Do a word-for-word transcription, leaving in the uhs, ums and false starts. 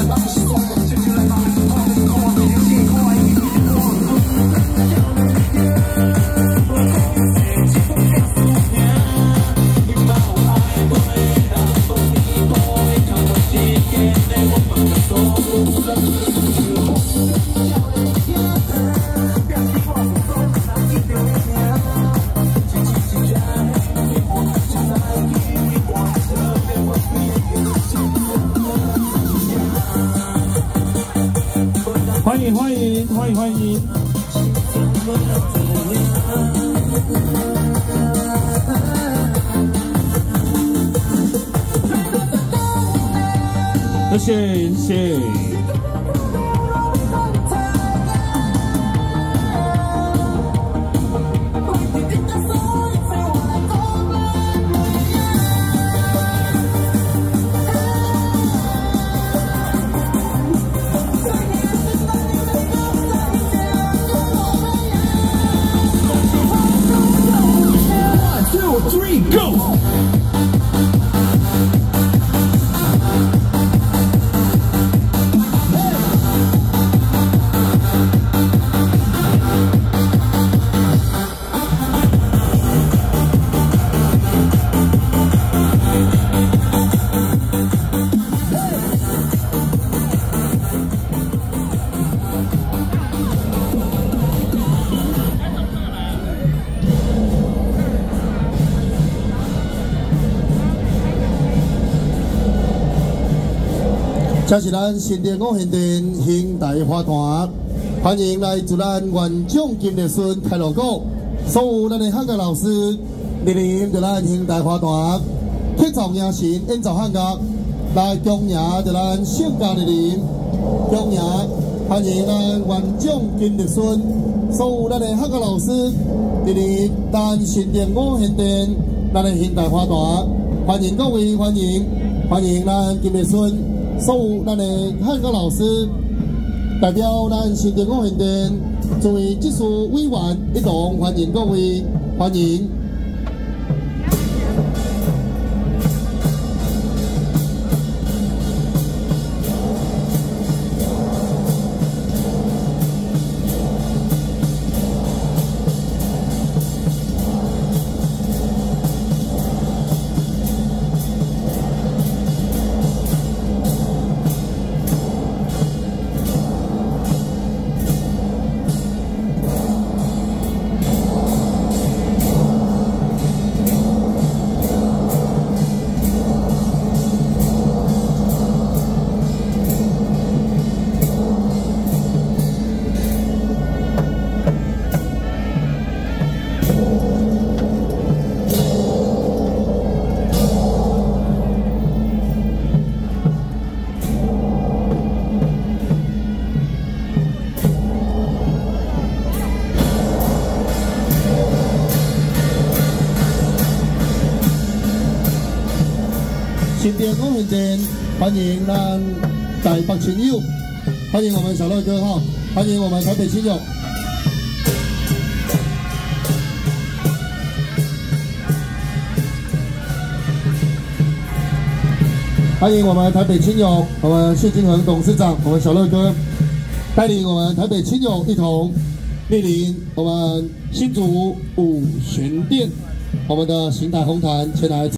欢迎欢迎欢迎欢迎！谢谢谢谢。Three, go! 这是咱新店五现店兴大花坛，欢迎来自咱原长金立孙开锣鼓，所有咱的汉歌老师莅临在咱兴大花坛，客造迎神演奏汉歌，来恭迎在咱圣家莅临，恭迎欢迎咱原长金立孙，所有咱的汉歌老师莅临咱新店五现店咱的兴大花坛，欢迎各位，欢迎欢迎咱金立孙。 所有咱的汉歌老师代表咱新店五现店作为技术委员一同欢迎各位，欢迎。 新店五现店欢迎咱台北亲友，欢迎我们小乐哥哈，欢迎我们台北亲友。欢迎我们台北亲友，我们谢金恒董事长，我们小乐哥带领我们台北亲友一同莅临我们新竹五玄殿，我们的邢台红坛前来。